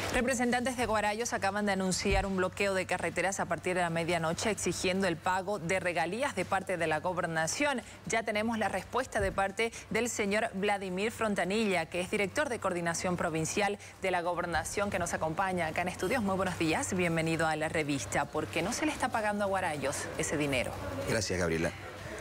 Representantes de Guarayos acaban de anunciar un bloqueo de carreteras a partir de la medianoche exigiendo el pago de regalías de parte de la gobernación. Ya tenemos la respuesta de parte del señor Vladimir Frontanilla, que es director de coordinación provincial de la gobernación, que nos acompaña acá en estudios. Muy buenos días, bienvenido a la revista. ¿Por qué no se le está pagando a Guarayos ese dinero? Gracias, Gabriela.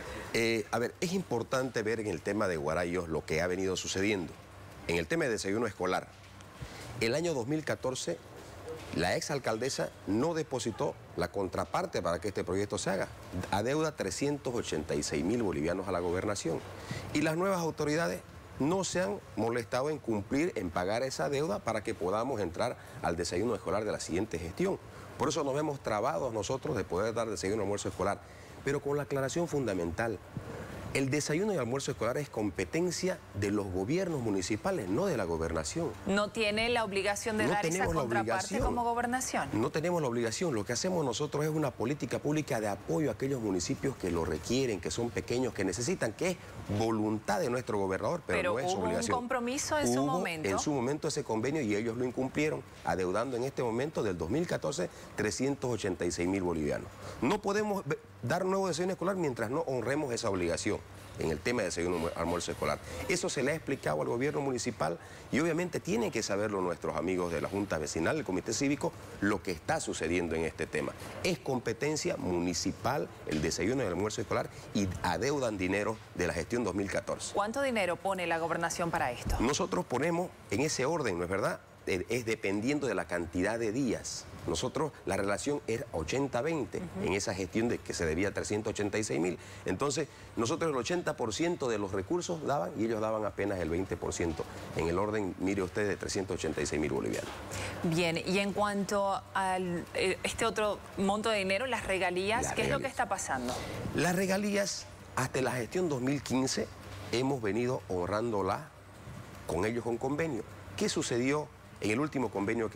Es importante ver en el tema de Guarayos lo que ha venido sucediendo. En el tema de desayuno escolar, el año 2014, la exalcaldesa no depositó la contraparte para que este proyecto se haga. Adeuda 386.000 bolivianos a la gobernación. Y las nuevas autoridades no se han molestado en cumplir, en pagar esa deuda para que podamos entrar al desayuno escolar de la siguiente gestión. Por eso nos vemos trabados nosotros de poder dar desayuno y almuerzo escolar. Pero con la aclaración fundamental, el desayuno y almuerzo escolar es competencia de los gobiernos municipales, no de la gobernación. ¿No tiene la obligación de dar esa contraparte como gobernación? No tenemos la obligación. Lo que hacemos nosotros es una política pública de apoyo a aquellos municipios que lo requieren, que son pequeños, que necesitan, que es voluntad de nuestro gobernador, pero no es obligación. ¿Hubo un compromiso en su momento? En su momento ese convenio y ellos lo incumplieron, adeudando en este momento del 2014 386.000 bolivianos. No podemos dar nuevo desayuno escolar mientras no honremos esa obligación en el tema de desayuno almuerzo escolar. Eso se le ha explicado al gobierno municipal y obviamente tienen que saberlo nuestros amigos de la Junta Vecinal, el Comité Cívico, lo que está sucediendo en este tema. Es competencia municipal el desayuno y el almuerzo escolar y adeudan dinero de la gestión 2014. ¿Cuánto dinero pone la gobernación para esto? Nosotros ponemos en ese orden, ¿no es verdad? Es dependiendo de la cantidad de días. Nosotros, la relación era 80-20 en esa gestión de que se debía 386.000. Entonces, nosotros el 80% de los recursos daban y ellos daban apenas el 20%. En el orden, mire usted, de 386.000 bolivianos. Bien, y en cuanto a este otro monto de dinero, las regalías, ¿qué es lo que está pasando? Las regalías, hasta la gestión 2015, hemos venido honrándolas con ellos con convenio. ¿Qué sucedió en el último convenio que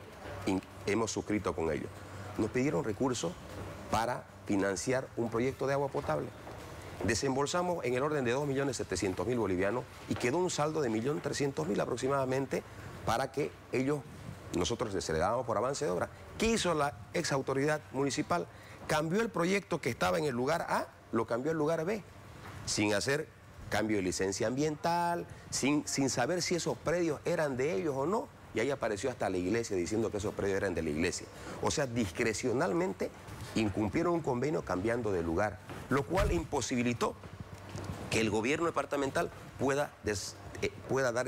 hemos suscrito con ellos? Nos pidieron recursos para financiar un proyecto de agua potable. Desembolsamos en el orden de 2.700.000 bolivianos y quedó un saldo de 1.300.000 aproximadamente para que nosotros se le dábamos por avance de obra. ¿Qué hizo la ex autoridad municipal? Cambió el proyecto que estaba en el lugar A, lo cambió al lugar B, sin hacer cambio de licencia ambiental, sin saber si esos predios eran de ellos o no. Y ahí apareció hasta la iglesia diciendo que esos predios eran de la iglesia. O sea, discrecionalmente incumplieron un convenio cambiando de lugar, lo cual imposibilitó que el gobierno departamental pueda dar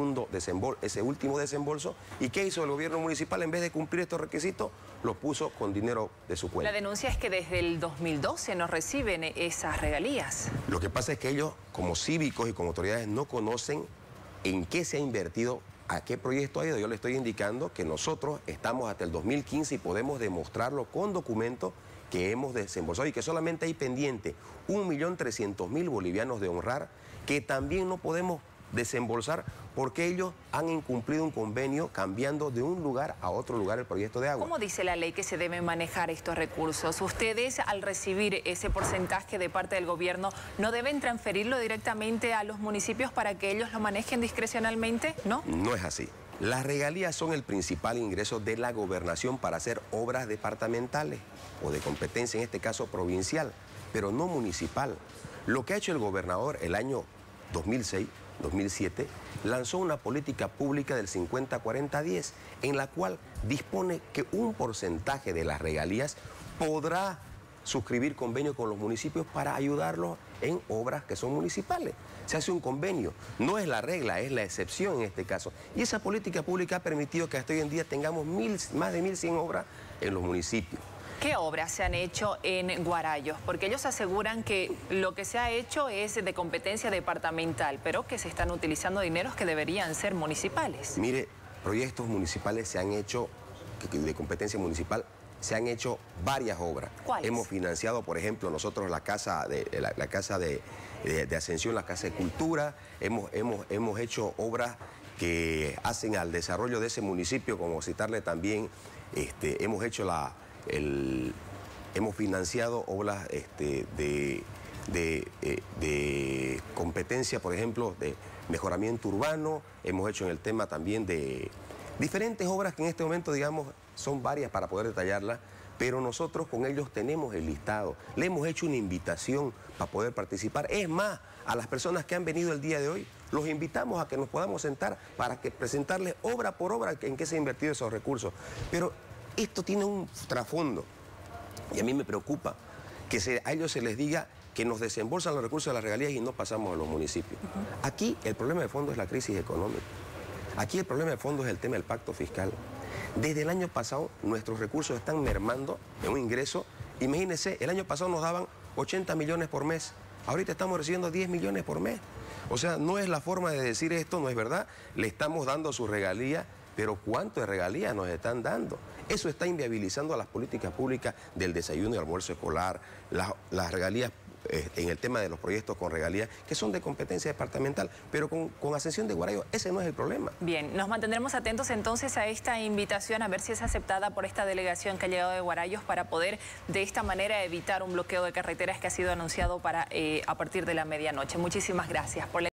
ese último desembolso. ¿Y qué hizo el gobierno municipal? En vez de cumplir estos requisitos, los puso con dinero de su cuenta. La denuncia es que desde el 2012 no reciben esas regalías. Lo que pasa es que ellos, como cívicos y como autoridades, no conocen en qué se ha invertido, a qué proyecto ha ido. Yo le estoy indicando que nosotros estamos hasta el 2015 y podemos demostrarlo con documentos que hemos desembolsado y que solamente hay pendiente 1.300.000 bolivianos de honrar, que también no podemos desembolsar porque ellos han incumplido un convenio cambiando de un lugar a otro lugar el proyecto de agua. ¿Cómo dice la ley que se deben manejar estos recursos? Ustedes, al recibir ese porcentaje de parte del gobierno, ¿no deben transferirlo directamente a los municipios para que ellos lo manejen discrecionalmente? ¿No? No es así. Las regalías son el principal ingreso de la gobernación para hacer obras departamentales o de competencia, en este caso provincial, pero no municipal. Lo que ha hecho el gobernador el año 2006-2007, lanzó una política pública del 50-40-10, en la cual dispone que un porcentaje de las regalías podrá suscribir convenio con los municipios para ayudarlos en obras que son municipales. Se hace un convenio, no es la regla, es la excepción en este caso. Y esa política pública ha permitido que hasta hoy en día tengamos más de 1.100 obras en los municipios. ¿Qué obras se han hecho en Guarayos? Porque ellos aseguran que lo que se ha hecho es de competencia departamental, pero que se están utilizando dineros que deberían ser municipales. Mire, proyectos municipales se han hecho, de competencia municipal, se han hecho varias obras. ¿Cuáles? Hemos financiado, por ejemplo, nosotros la casa de Ascensión, la Casa de Cultura, hemos hecho obras que hacen al desarrollo de ese municipio, como citarle también, hemos hecho hemos financiado obras de competencia, por ejemplo, de mejoramiento urbano, hemos hecho en el tema también de Diferentes obras que en este momento, digamos, son varias para poder detallarlas, pero nosotros con ellos tenemos el listado. Le hemos hecho una invitación para poder participar. Es más, a las personas que han venido el día de hoy, los invitamos a que nos podamos sentar para que presentarles obra por obra en qué se han invertido esos recursos. Pero esto tiene un trasfondo y a mí me preocupa que a ellos se les diga que nos desembolsan los recursos de las regalías y no pasamos a los municipios. Aquí el problema de fondo es la crisis económica. Aquí el problema de fondo es el tema del pacto fiscal. Desde el año pasado nuestros recursos están mermando en un ingreso. Imagínense, el año pasado nos daban 80 millones por mes. Ahorita estamos recibiendo 10 millones por mes. O sea, no es la forma de decir esto, no es verdad. Le estamos dando sus regalías, pero ¿cuánto de regalías nos están dando? Eso está inviabilizando las políticas públicas del desayuno y almuerzo escolar, las regalías en el tema de los proyectos con regalías, que son de competencia departamental, pero con Ascensión de Guarayo ese no es el problema. Bien, nos mantendremos atentos entonces a esta invitación, a ver si es aceptada por esta delegación que ha llegado de Guarayos para poder de esta manera evitar un bloqueo de carreteras que ha sido anunciado para a partir de la medianoche. Muchísimas gracias por la